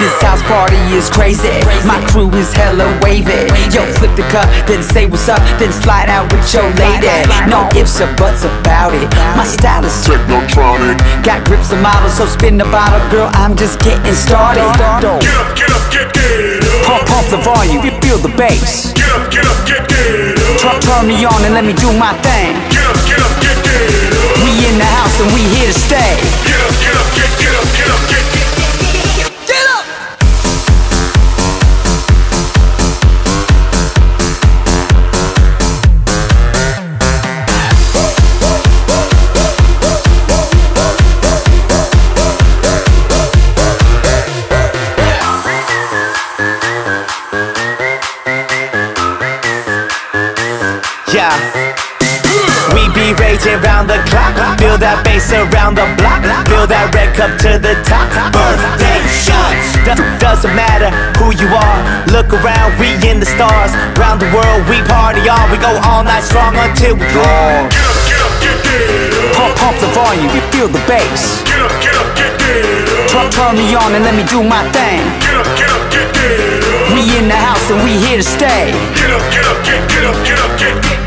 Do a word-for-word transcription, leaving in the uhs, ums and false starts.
This house party is crazy, my crew is hella wavy. Yo, flip the cup, then say what's up, then slide out with your lady. No ifs or buts about it, my style is technotronic. Got grips and models, so spin the bottle, girl, I'm just getting started. Get up, get up, get, get up. Pump, pump the volume, feel the bass. Get up, get up, get, get up. Turn, turn me on and let me do my thing. Get up, get up, get, get up. We in the house and we here to stay. Get up, get up, get, get up, get up, get, get, get, get up. Yeah, we be raging round the clock. Feel that bass around the block. Feel that red cup to the top. Birthday shots. Doesn't matter who you are. Look around, we in the stars. Round the world, we party on. We go all night strong until we gone. Get up, get up, get, get up. Pump, pump the volume, feel the bass. Get up, get up, get, get up. Turn, turn me on and let me do my thing. Get up, get up, get, get up. We in the house and we here to stay. Get up, get up, get, get up, get up, get, get.